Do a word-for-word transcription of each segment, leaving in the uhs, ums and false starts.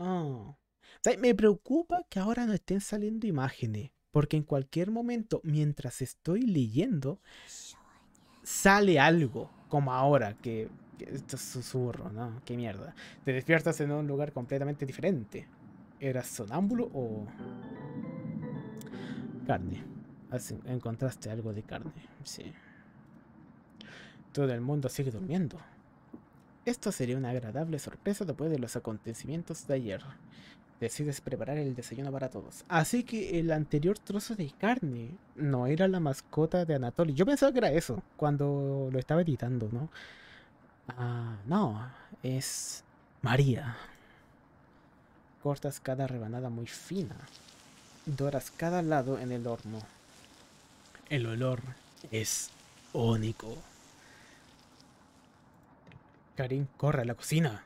Oh. ¿Sabes? Me preocupa que ahora no estén saliendo imágenes, porque en cualquier momento, mientras estoy leyendo, sale algo, como ahora, que, que esto es susurro, ¿no? Qué mierda. Te despiertas en un lugar completamente diferente. ¿Eras sonámbulo o carne? Has- Encontraste algo de carne, sí. Todo el mundo sigue durmiendo. Esto sería una agradable sorpresa después de los acontecimientos de ayer. Decides preparar el desayuno para todos. Así que el anterior trozo de carne no era la mascota de Anatoly. Yo pensaba que era eso cuando lo estaba editando, ¿no? Ah, no, es María. Cortas cada rebanada muy fina. Doras cada lado en el horno. El olor es único. Karin corre a la cocina.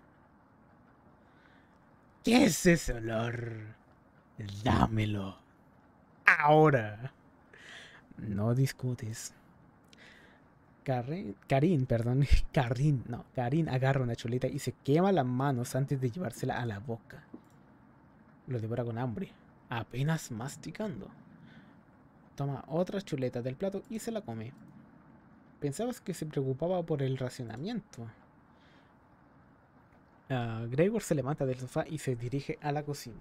¿Qué es ese olor? Dámelo. Ahora. No discutes. Karin, Karin, perdón. Karin, no. Karin agarra una chuleta y se quema las manos antes de llevársela a la boca. Lo devora con hambre, apenas masticando. Toma otra chuleta del plato y se la come. Pensabas que se preocupaba por el racionamiento. Uh, Gregor se levanta del sofá y se dirige a la cocina.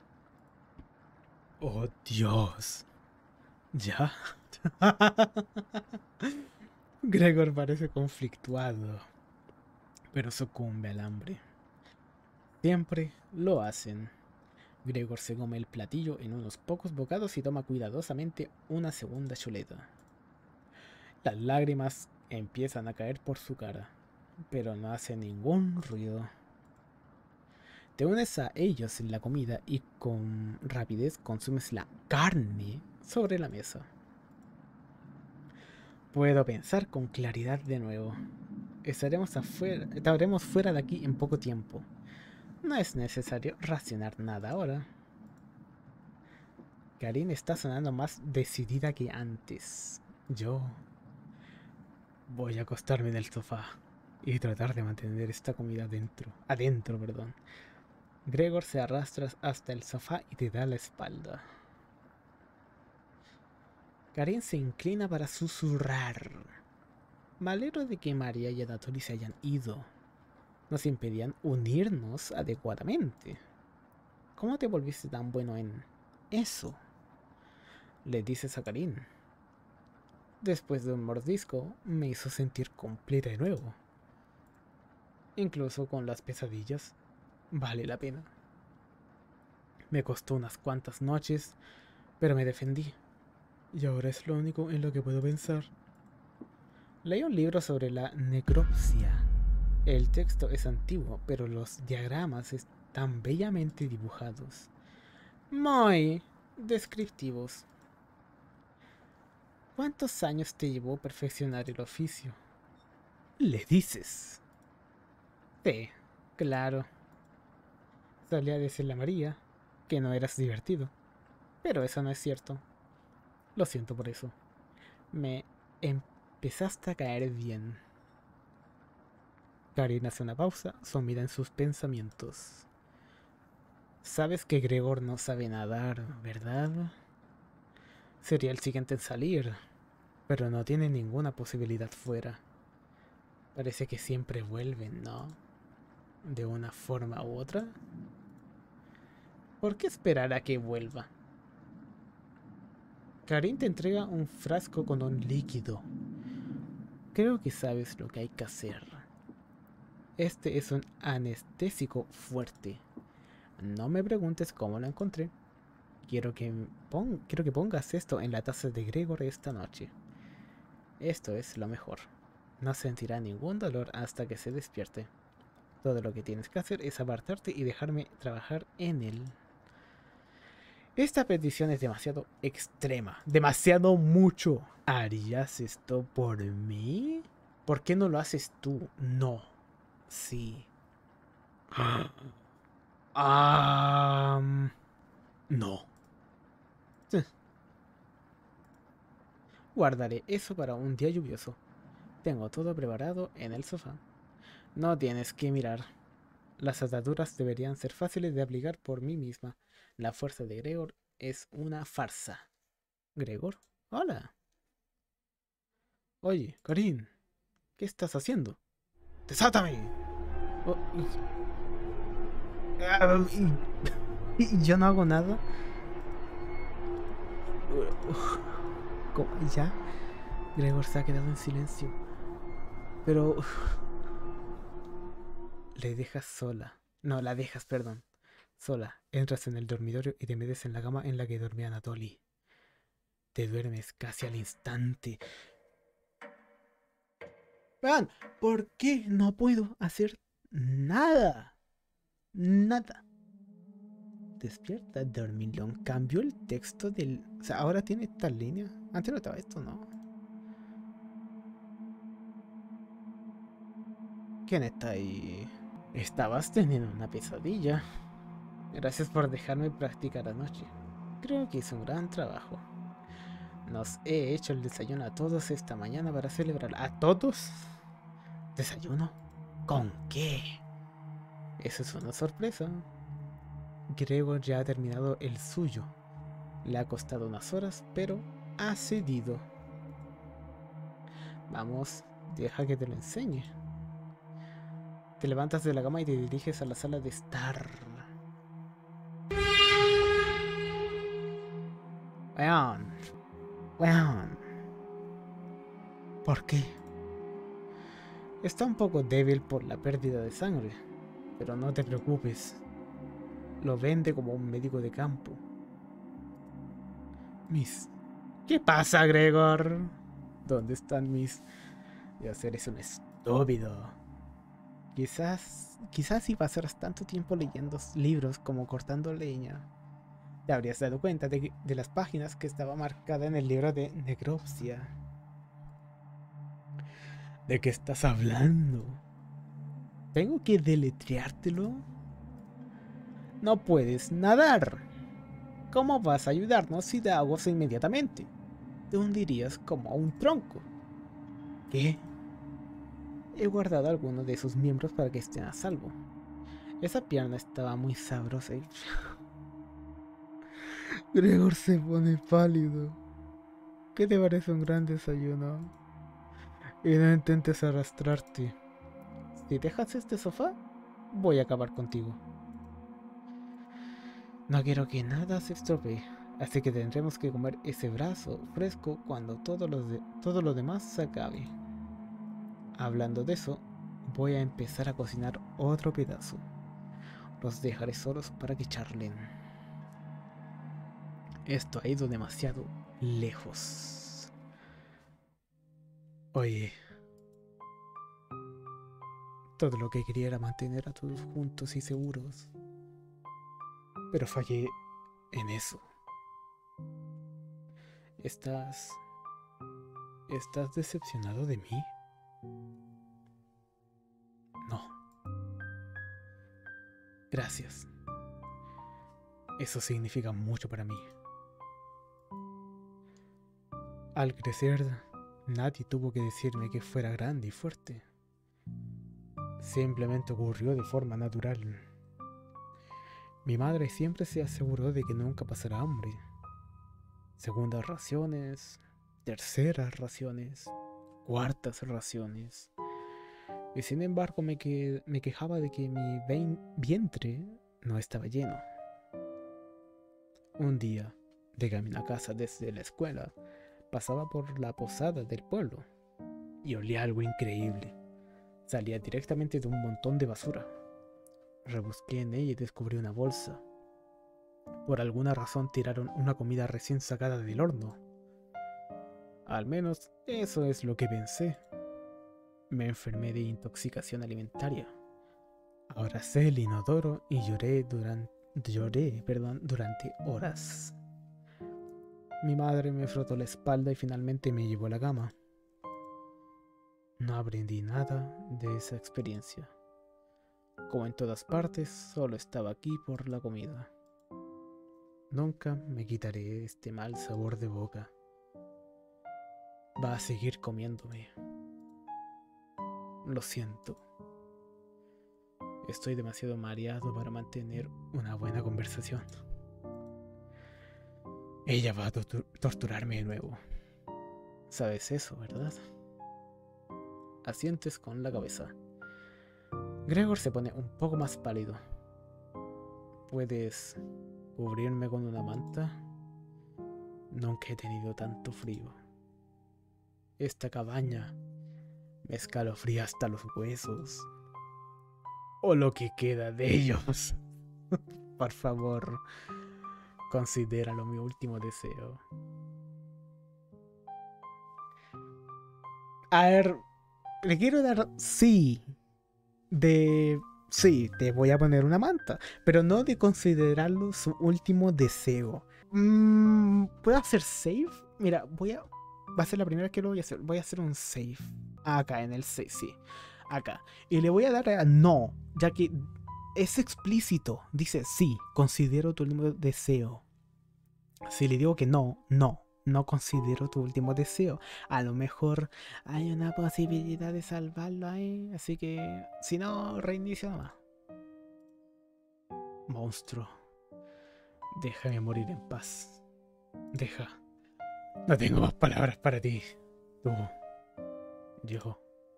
Oh, Dios. ¿Ya? Gregor parece conflictuado, pero sucumbe al hambre. Siempre lo hacen. Gregor se come el platillo en unos pocos bocados y toma cuidadosamente una segunda chuleta. Las lágrimas empiezan a caer por su cara, pero no hace ningún ruido. Te unes a ellos en la comida y con rapidez consumes la carne sobre la mesa. Puedo pensar con claridad de nuevo. Estaremos afuera, estaremos fuera de aquí en poco tiempo. No es necesario racionar nada ahora. Karin está sonando más decidida que antes. Yo voy a acostarme en el sofá y tratar de mantener esta comida adentro. Adentro, perdón. Gregor se arrastra hasta el sofá y te da la espalda. Karin se inclina para susurrar. Me alegro de que María y Anatoly se hayan ido. Nos impedían unirnos adecuadamente. ¿Cómo te volviste tan bueno en eso? Le dices a Karin. Después de un mordisco, me hizo sentir completa de nuevo. Incluso con las pesadillas, vale la pena. Me costó unas cuantas noches, pero me defendí. Y ahora es lo único en lo que puedo pensar. Leí un libro sobre la necropsia. El texto es antiguo, pero los diagramas están bellamente dibujados. Muy descriptivos. ¿Cuántos años te llevó perfeccionar el oficio? Le dices. Sí, claro. Solía decirle a María que no eras divertido. Pero eso no es cierto. Lo siento por eso. Me empezaste a caer bien. Karin hace una pausa, sumida en sus pensamientos. Sabes que Gregor no sabe nadar, ¿verdad? Sería el siguiente en salir, pero no tiene ninguna posibilidad fuera. Parece que siempre vuelven, ¿no? De una forma u otra. ¿Por qué esperar a que vuelva? Karin te entrega un frasco con un líquido. Creo que sabes lo que hay que hacer. Este es un anestésico fuerte. No me preguntes cómo lo encontré. Quiero que, pon quiero que pongas esto en la taza de Gregor esta noche. Esto es lo mejor. No sentirá ningún dolor hasta que se despierte. Todo lo que tienes que hacer es apartarte y dejarme trabajar en él. Esta petición es demasiado extrema. Demasiado mucho. ¿Harías esto por mí? ¿Por qué no lo haces tú? No. Sí. Ah, no. Guardaré eso para un día lluvioso. Tengo todo preparado en el sofá. No tienes que mirar. Las ataduras deberían ser fáciles de aplicar por mí misma. La fuerza de Gregor es una farsa. ¿Gregor? Hola. Oye, Karin, ¿qué estás haciendo? ¡Desátame! Oh, y, y yo no hago nada. ¿Cómo? ¿Ya? Gregor se ha quedado en silencio. Pero... Le dejas sola. No, la dejas, perdón. Sola. Entras en el dormitorio y te metes en la cama en la que dormía Anatoly. Te duermes casi al instante. Vean, ¿por qué no puedo hacer nada? Nada. Despierta, Dormilón. Cambió el texto del... O sea, ahora tiene esta línea. Antes no estaba esto, ¿no? ¿Quién está ahí? Estabas teniendo una pesadilla. Gracias por dejarme practicar anoche. Creo que hice un gran trabajo. Nos he hecho el desayuno a todos esta mañana para celebrar. ¿A todos? ¿Desayuno? ¿Con qué? Eso es una sorpresa. Gregor ya ha terminado el suyo. Le ha costado unas horas, pero ha cedido. Vamos, deja que te lo enseñe. Te levantas de la cama y te diriges a la sala de estar. Weón. Weón. ¿Por qué? Está un poco débil por la pérdida de sangre, pero no te preocupes. Lo vende como un médico de campo. Mis... ¿Qué pasa, Gregor? ¿Dónde están mis... Ya eres un estúpido. Quizás... Quizás si pasaras tanto tiempo leyendo libros como cortando leña, te habrías dado cuenta de, que, de las páginas que estaba marcada en el libro de necropsia. ¿De qué estás hablando? ¿Tengo que deletreártelo? No puedes nadar. ¿Cómo vas a ayudarnos si te ahogas inmediatamente? Te hundirías como a un tronco. ¿Qué? He guardado algunos de sus miembros para que estén a salvo. Esa pierna estaba muy sabrosa y... Gregor se pone pálido. ¿Qué te parece un gran desayuno? Y no intentes arrastrarte. Si dejas este sofá, voy a acabar contigo. No quiero que nada se estropee, así que tendremos que comer ese brazo fresco cuando todo lo, de, todo lo demás se acabe. Hablando de eso, voy a empezar a cocinar otro pedazo. Los dejaré solos para que charlen. Esto ha ido demasiado lejos. Oye, todo lo que quería era mantener a todos juntos y seguros. Pero fallé en eso. ¿Estás... ¿Estás decepcionado de mí? No. Gracias. Eso significa mucho para mí. Al crecer, nadie tuvo que decirme que fuera grande y fuerte. Simplemente ocurrió de forma natural. Mi madre siempre se aseguró de que nunca pasara hambre. Segundas raciones, terceras raciones, cuartas raciones. Y sin embargo me, que, me quejaba de que mi vientre no estaba lleno. Un día, de camino a casa desde la escuela, pasaba por la posada del pueblo y olía algo increíble. Salía directamente de un montón de basura. Rebusqué en ella y descubrí una bolsa. Por alguna razón tiraron una comida recién sacada del horno. Al menos eso es lo que pensé. Me enfermé de intoxicación alimentaria. Abracé el inodoro y lloré durante, lloré, perdón, durante horas. Mi madre me frotó la espalda y finalmente me llevó a la cama. No aprendí nada de esa experiencia. Como en todas partes, solo estaba aquí por la comida. Nunca me quitaré este mal sabor de boca. Va a seguir comiéndome. Lo siento. Estoy demasiado mareado para mantener una buena conversación. Ella va a tortu- torturarme de nuevo. Sabes eso, ¿verdad? Asientes con la cabeza. Gregor se pone un poco más pálido. ¿Puedes cubrirme con una manta? Nunca he tenido tanto frío. Esta cabaña me escalofría hasta los huesos. O lo que queda de ellos. Por favor, considéralo mi último deseo. A ver, le quiero dar sí. De sí, te voy a poner una manta. Pero no de considerarlo su último deseo. Mm, ¿Puedo hacer save? Mira, voy a... Va a ser la primera vez que lo voy a hacer. Voy a hacer un save. Acá, en el save, sí. Acá. Y le voy a dar a no, ya que es explícito. Dice, sí, considero tu último deseo. Si le digo que no, no. No considero tu último deseo. A lo mejor hay una posibilidad de salvarlo ahí. Así que, si no, reinicio nomás. Monstruo. Déjame morir en paz. Deja. No tengo más palabras para ti. Tú. Yo.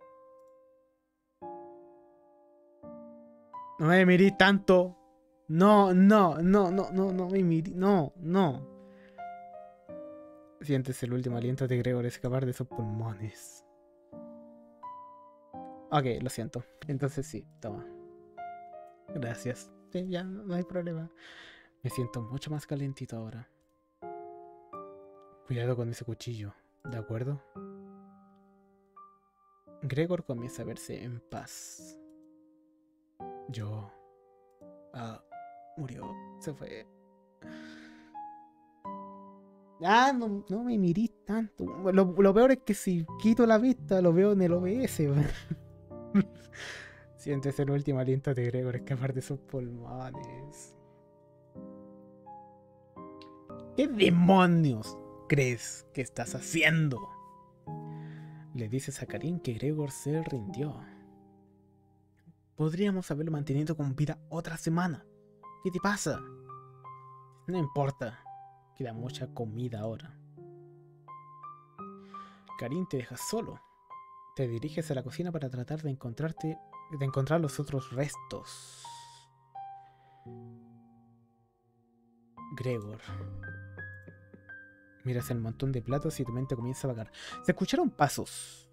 No me mirí tanto. No, no, no, no, no, no me mirí. No, no. Sientes el último aliento de Gregor escapar de sus pulmones. Ok, lo siento. Entonces sí, toma. Gracias. Sí, ya no hay problema. Me siento mucho más calentito ahora. Cuidado con ese cuchillo, ¿de acuerdo? Gregor comienza a verse en paz. Yo... Ah, murió. Se fue. Ah, no, no me mirís tanto. Lo, lo peor es que si quito la vista, lo veo en el O B S. Sientes el último aliento de Gregor escapar de sus pulmones. ¿Qué demonios crees que estás haciendo? Le dices a Karin que Gregor se rindió. Podríamos haberlo mantenido con vida otra semana. ¿Qué te pasa? No importa. Queda mucha comida ahora. Karin te deja solo. Te diriges a la cocina para tratar de encontrarte, de encontrar los otros restos. Gregor. Miras el montón de platos y tu mente comienza a vagar. Se escucharon pasos.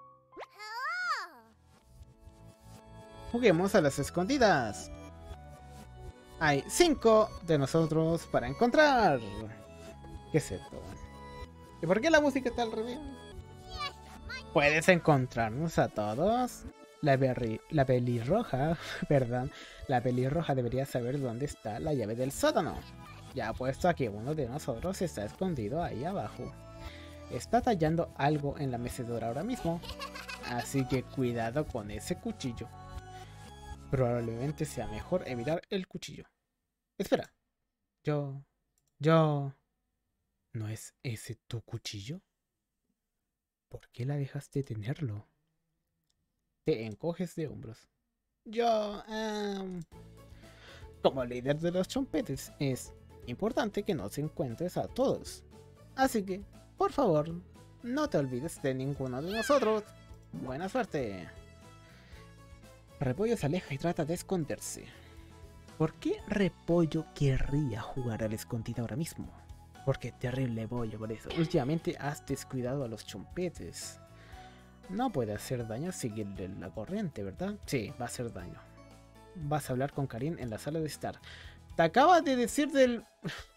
Juguemos a las escondidas. Hay cinco de nosotros para encontrar. ¿Qué es esto? ¿Y por qué la música está al revés? ¿Puedes encontrarnos a todos? La, berri, la pelirroja, perdón, la pelirroja debería saber dónde está la llave del sótano. Ya apuesto a que uno de nosotros está escondido ahí abajo. Está tallando algo en la mecedora ahora mismo, así que cuidado con ese cuchillo. Probablemente sea mejor evitar el cuchillo. Espera. Yo... Yo... ¿No es ese tu cuchillo? ¿Por qué la dejaste tenerlo? Te encoges de hombros. Yo... Um, como líder de los chompetes, es importante que nos encuentres a todos. Así que, por favor, no te olvides de ninguno de nosotros. Buena suerte. Repollo se aleja y trata de esconderse. ¿Por qué Repollo querría jugar al escondite ahora mismo? Porque es terrible pollo por eso. Últimamente has descuidado a los chompetes. No puede hacer daño seguirle la corriente, ¿verdad? Sí, va a hacer daño. Vas a hablar con Karin en la sala de estar. Te acaba de decir del...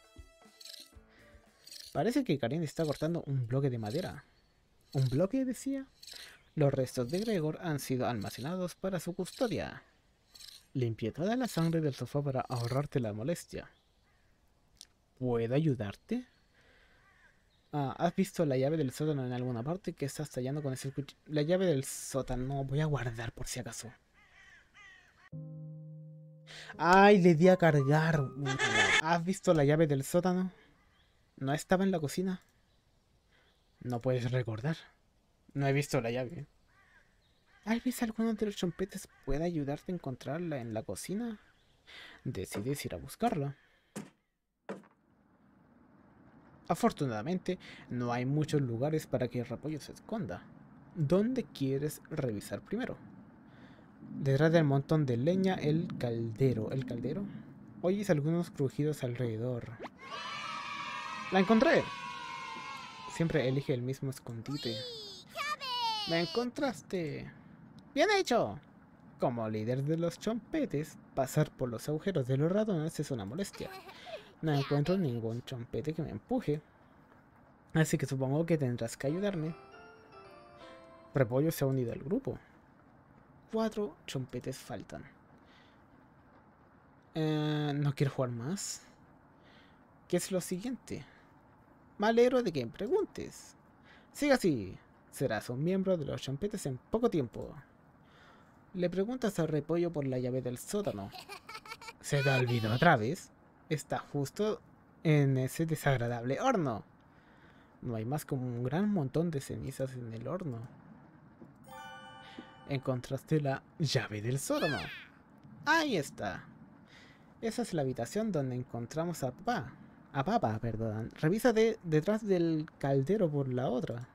Parece que Karin está cortando un bloque de madera. ¿Un bloque, decía? Los restos de Gregor han sido almacenados para su custodia. Limpié toda la sangre del sofá para ahorrarte la molestia. ¿Puedo ayudarte? Ah, ¿has visto la llave del sótano en alguna parte? ¿Qué estás tallando con ese cuchillo? La llave del sótano, voy a guardar por si acaso. Ay, le di a cargar. ¿Has visto la llave del sótano? ¿No estaba en la cocina? No puedes recordar. No he visto la llave. Tal vez alguno de los chompetes pueda ayudarte a encontrarla en la cocina. Decides ir a buscarla. Afortunadamente, no hay muchos lugares para que el repollo se esconda. ¿Dónde quieres revisar primero? Detrás del montón de leña, el caldero. ¿El caldero? Oyes algunos crujidos alrededor. ¡La encontré! Siempre elige el mismo escondite. ¡Me encontraste! ¡Bien hecho! Como líder de los chompetes, pasar por los agujeros de los ratones es una molestia. No encuentro ningún chompete que me empuje. Así que supongo que tendrás que ayudarme. Repollo se ha unido al grupo. Cuatro chompetes faltan. Eh, no quiero jugar más. ¿Qué es lo siguiente? Me alegro de que me preguntes. Sigue así. Serás un miembro de los chompetes en poco tiempo. Le preguntas al repollo por la llave del sótano. ¿Se te olvidó otra vez? Está justo en ese desagradable horno. No hay más que un gran montón de cenizas en el horno. Encontraste la llave del sótano. Ahí está. Esa es la habitación donde encontramos a papá. A papá, perdón. Revisa de, detrás del caldero por la otra.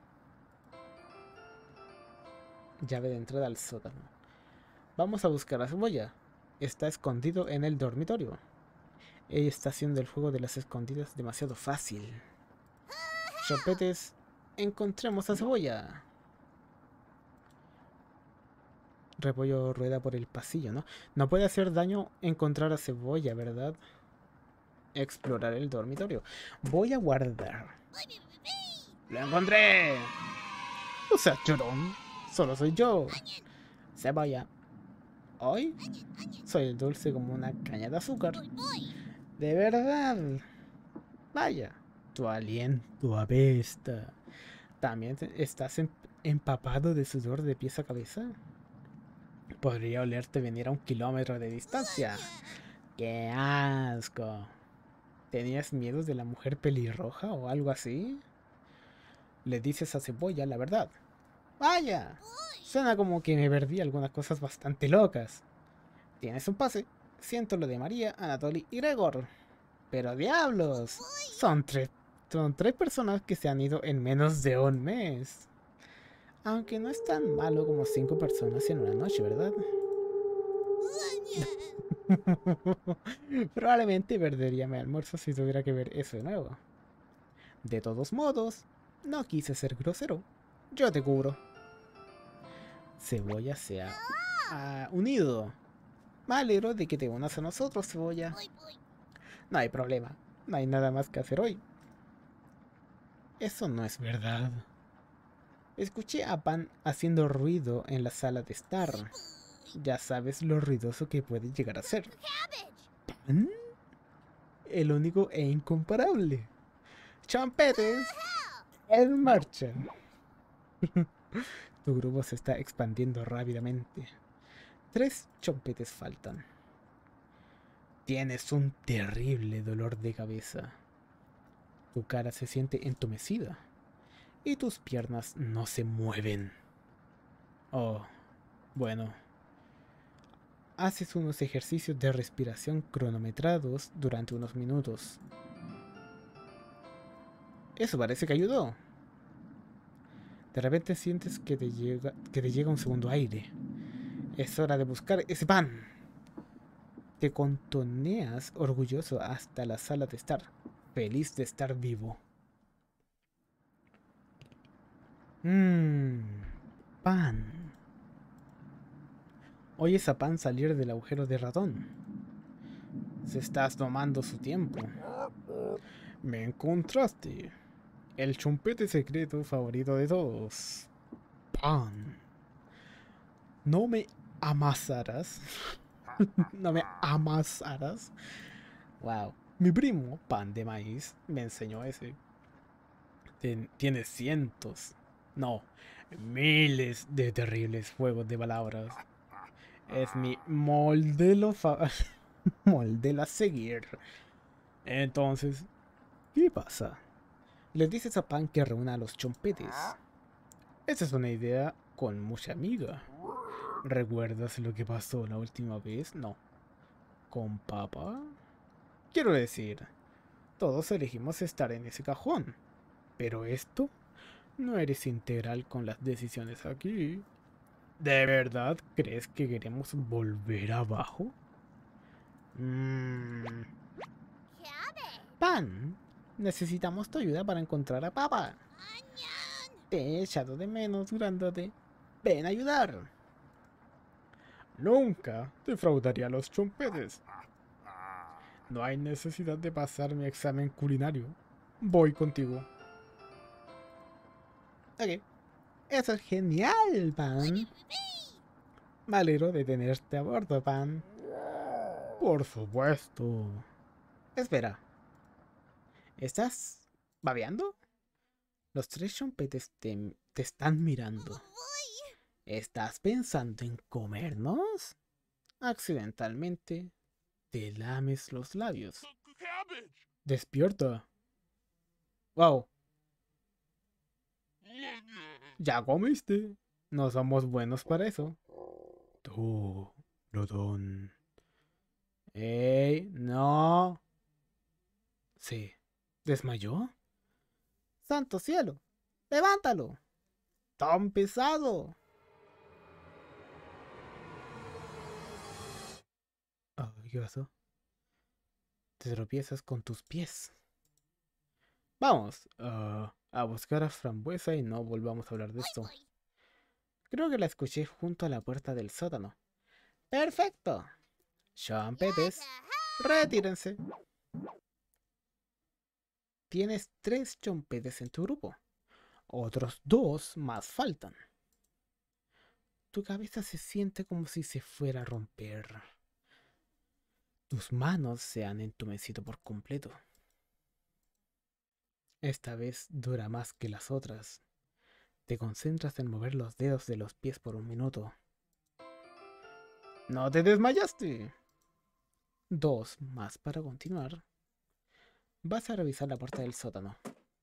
Llave de entrada al sótano. Vamos a buscar a Cebolla. Está escondido en el dormitorio. Ella está haciendo el juego de las escondidas demasiado fácil. Chompetes, encontremos a Cebolla. Repollo rueda por el pasillo, ¿no? No puede hacer daño encontrar a Cebolla, ¿verdad? Explorar el dormitorio. Voy a guardar. ¡Lo encontré! O sea, llorón. Solo soy yo. Cebolla. Hoy soy dulce como una caña de azúcar. De verdad. Vaya. Tu aliento apesta. ¿También estás em- empapado de sudor de pies a cabeza? Podría olerte venir a un kilómetro de distancia. ¡Qué asco! ¿Tenías miedo de la mujer pelirroja o algo así? Le dices a Cebolla la verdad. ¡Vaya! Suena como que me perdí algunas cosas bastante locas. Tienes un pase. Siento lo de María, Anatoly y Gregor. Pero diablos, son tres, son tres personas que se han ido en menos de un mes. Aunque no es tan malo como cinco personas en una noche, ¿verdad? Probablemente perdería mi almuerzo si tuviera que ver eso de nuevo. De todos modos, no quise ser grosero. Yo te cubro. Cebolla se ha ha unido. Me alegro de que te unas a nosotros, Cebolla. No hay problema. No hay nada más que hacer hoy. Eso no es verdad. Escuché a Pan haciendo ruido en la sala de estar. Ya sabes lo ruidoso que puede llegar a ser. ¿Pan? El único e incomparable. ¡Chompetes! ¡En marcha! Tu grupo se está expandiendo rápidamente. Tres chompetes faltan. Tienes un terrible dolor de cabeza. Tu cara se siente entumecida. Y tus piernas no se mueven. Oh, bueno. Haces unos ejercicios de respiración cronometrados durante unos minutos. Eso parece que ayudó. De repente sientes que te llega, que te llega un segundo aire. Es hora de buscar ese pan. Te contoneas orgulloso hasta la sala de estar, feliz de estar vivo. Mmm, pan. Oyes a Pan salir del agujero de ratón. Se está tomando su tiempo. Me encontraste. El chompete secreto favorito de todos. Pan. No me amasarás. No me amasarás. Wow. Mi primo, Pan de Maíz, me enseñó ese. Tien- tiene cientos, no, miles de terribles juegos de palabras. Es mi modelo fa modelo a seguir. Entonces, ¿qué pasa? Le dices a Pan que reúna a los chompetes. Esa es una idea con mucha amiga. ¿Recuerdas lo que pasó la última vez? No. ¿Con papá? Quiero decir, todos elegimos estar en ese cajón. Pero esto, no eres integral con las decisiones aquí. ¿De verdad crees que queremos volver abajo? Mmm... Pan, necesitamos tu ayuda para encontrar a papá. Te he echado de menos, grandote. Ven a ayudar. Nunca defraudaría a los chompetes. No hay necesidad de pasar mi examen culinario. Voy contigo. Ok. Eso es genial, Pan. Me alegro de tenerte a bordo, Pan. Por supuesto. Espera. ¿Estás babeando? Los tres chompetes te, te están mirando. ¿Estás pensando en comernos? Accidentalmente te lames los labios. Despierta. Wow. ¿Ya comiste? No somos buenos para eso. Tú, Rodón. ¡Ey! ¡No! ¿Se desmayó? ¡Santo cielo! ¡Levántalo! ¡Tan pesado! Oh, ¿qué pasó? Te tropiezas con tus pies. Vamos uh, a buscar a Frambuesa y no volvamos a hablar de esto. Creo que la escuché junto a la puerta del sótano. ¡Perfecto! Chompetes, retírense. Tienes tres chompetes en tu grupo. Otros dos más faltan. Tu cabeza se siente como si se fuera a romper. Tus manos se han entumecido por completo. Esta vez dura más que las otras. Te concentras en mover los dedos de los pies por un minuto. ¡No te desmayaste! Dos más para continuar. Vas a revisar la puerta del sótano.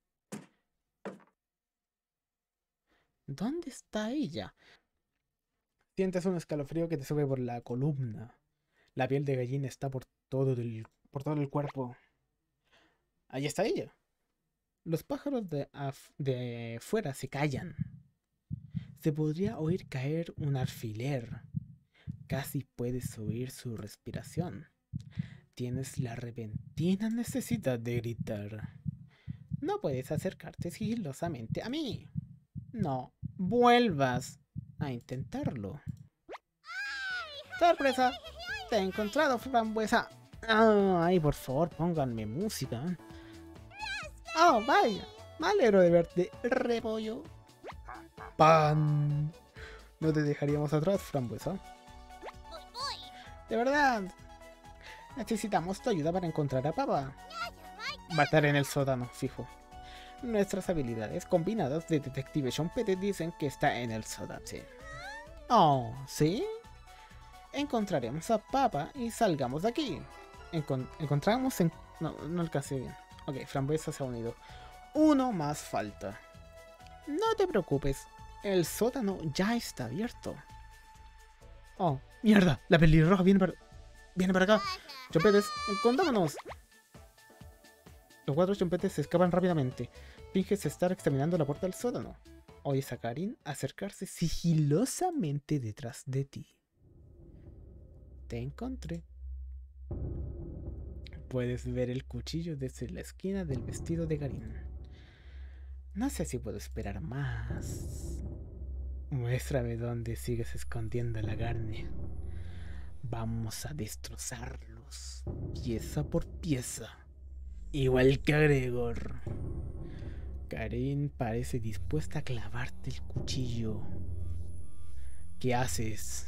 ¿Dónde está ella? Sientes un escalofrío que te sube por la columna. La piel de gallina está por todo el, por todo el cuerpo. Ahí está ella. Los pájaros de, de fuera se callan. Se podría oír caer un alfiler. Casi puedes oír su respiración. Tienes la repentina necesidad de gritar. No puedes acercarte sigilosamente a mí. No vuelvas a intentarlo. ¡Sorpresa! Te he encontrado, Frambuesa. Ay, por favor, pónganme música. Oh, vaya. Me alegro de verte, repollo. Pan. No te dejaríamos atrás, Frambuesa. De verdad. Necesitamos tu ayuda para encontrar a papá. Va a estar en el sótano, fijo. Nuestras habilidades combinadas de Detective Chompete dicen que está en el sótano. Sí. Oh, ¿sí? Encontraremos a papá y salgamos de aquí. Encon encontramos en... No, no alcancé bien. Ok, Frambuesa se ha unido. Uno más falta. No te preocupes. El sótano ya está abierto. Oh, mierda. La pelirroja viene para... Viene para acá. Chompetes, escondámonos. Los cuatro chompetes se escapan rápidamente. Finges estar examinando la puerta del sótano. Oyes a Karin acercarse sigilosamente detrás de ti. Te encontré. Puedes ver el cuchillo desde la esquina del vestido de Karin. No sé si puedo esperar más. Muéstrame dónde sigues escondiendo la carne. Vamos a destrozarlos, pieza por pieza. Igual que a Gregor. Karin parece dispuesta a clavarte el cuchillo. ¿Qué haces?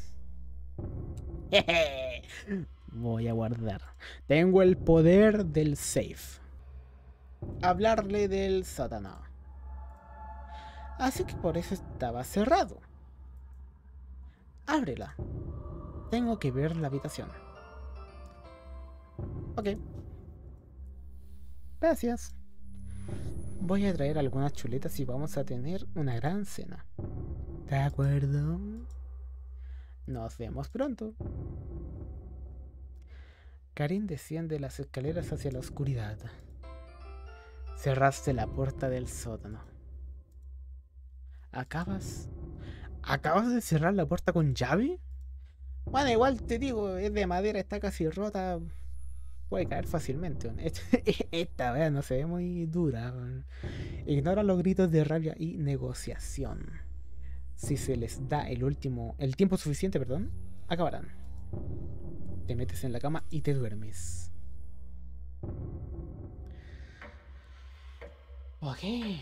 Voy a guardar. Tengo el poder del safe. Hablarle del sótano. Así que por eso estaba cerrado. Ábrela. Tengo que ver la habitación. Ok. Gracias. Voy a traer algunas chuletas y vamos a tener una gran cena. ¿De acuerdo? Nos vemos pronto. Karin desciende las escaleras hacia la oscuridad. Cerraste la puerta del sótano. ¿Acabas? ¿Acabas de cerrar la puerta con llave? Bueno, igual te digo, es de madera, está casi rota. Puede caer fácilmente. Esta vez no se ve muy dura. Ignora los gritos de rabia y negociación. Si se les da el último, el tiempo suficiente, perdón, acabarán. Te metes en la cama y te duermes. Ok.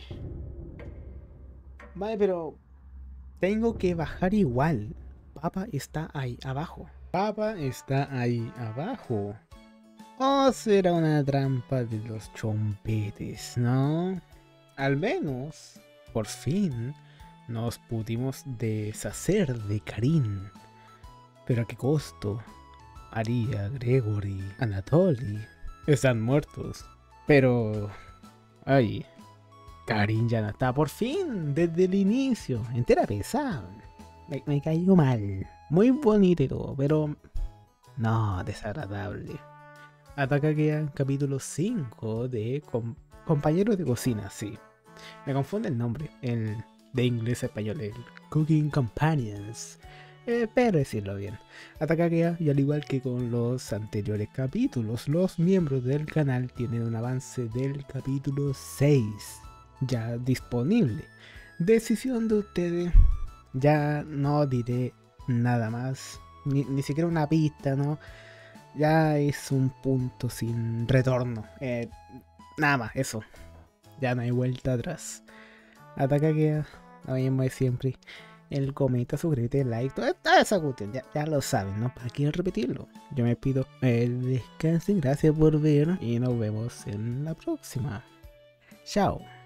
Vale, pero tengo que bajar igual. Papa está ahí abajo. Papa está ahí abajo. ¿O será una trampa de los chompetes, no? Al menos, por fin, nos pudimos deshacer de Karin. Pero ¿a qué costo? Aria, Gregory, Anatoly están muertos. Pero... ay, Karin ya no está. Por fin, desde el inicio. Entera pesada. Me, me cayó mal. Muy bonito y todo, pero... no, desagradable. Ataka capítulo cinco de com Compañeros de Cocina, sí. Me confunde el nombre, el de inglés a español, el Cooking Companions. Eh, pero decirlo bien. Ataka, y al igual que con los anteriores capítulos, los miembros del canal tienen un avance del capítulo seis ya disponible. Decisión de ustedes. Ya no diré nada más, ni, ni siquiera una pista, ¿no? Ya es un punto sin retorno. Eh, nada más, eso. Ya no hay vuelta atrás. Ataka queda lo mismo de siempre. El comenta, suscríbete, like, toda, toda esa cuestión. Ya, ya lo saben, ¿no? ¿Para qué repetirlo? Yo me pido el descansen, gracias por ver y nos vemos en la próxima. Chao.